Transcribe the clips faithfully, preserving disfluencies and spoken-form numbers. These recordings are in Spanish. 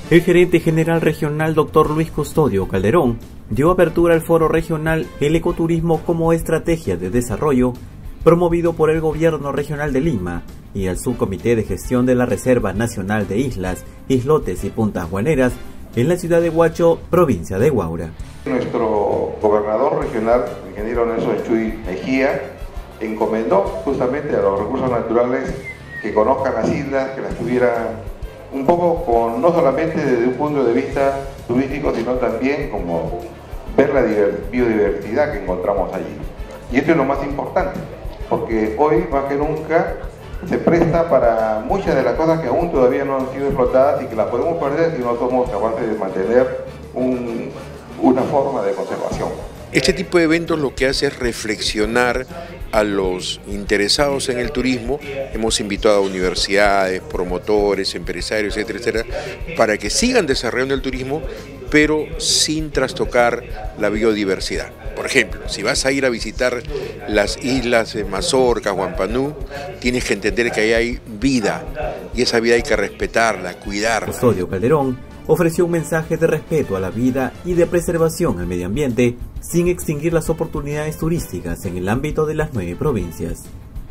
El gerente general regional doctor Luis Custodio Calderón dio apertura al foro regional El Ecoturismo como Estrategia de Desarrollo, promovido por el Gobierno Regional de Lima y el Subcomité de Gestión de la Reserva Nacional de Islas, Islotes y Puntas Guaneras en la ciudad de Huacho, provincia de Huaura. Nuestro gobernador regional, el ingeniero Nelson Chuy Mejía, encomendó justamente a los recursos naturales que conozcan las islas, que las tuvieran un poco con, no solamente desde un punto de vista turístico, sino también como ver la biodiversidad que encontramos allí. Y esto es lo más importante, porque hoy más que nunca se presta para muchas de las cosas que aún todavía no han sido explotadas y que las podemos perder si no somos capaces de mantener un, una forma de conservación. Este tipo de eventos lo que hace es reflexionar a los interesados en el turismo. Hemos invitado a universidades, promotores, empresarios, etcétera, etcétera, para que sigan desarrollando el turismo, pero sin trastocar la biodiversidad. Por ejemplo, si vas a ir a visitar las islas de Mazorca, Huampanú, tienes que entender que ahí hay vida, y esa vida hay que respetarla, cuidarla. Custodio Calderón ofreció un mensaje de respeto a la vida y de preservación al medio ambiente, sin extinguir las oportunidades turísticas en el ámbito de las nueve provincias.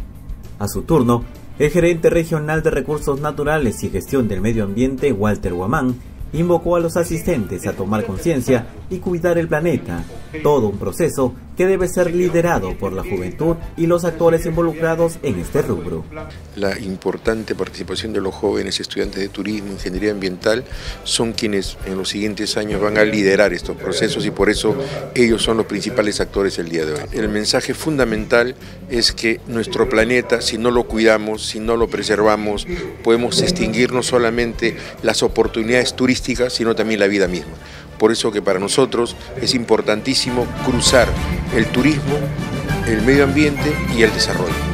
A su turno, el gerente regional de Recursos Naturales y Gestión del Medio Ambiente, Walter Guamán, invocó a los asistentes a tomar conciencia y cuidar el planeta, todo un proceso que debe ser liderado por la juventud y los actores involucrados en este rubro. La importante participación de los jóvenes estudiantes de turismo, ingeniería ambiental, son quienes en los siguientes años van a liderar estos procesos y por eso ellos son los principales actores el día de hoy. El mensaje fundamental es que nuestro planeta, si no lo cuidamos, si no lo preservamos, podemos extinguir no solamente las oportunidades turísticas, sino también la vida misma. Por eso que para nosotros es importantísimo cruzar el turismo, el medio ambiente y el desarrollo.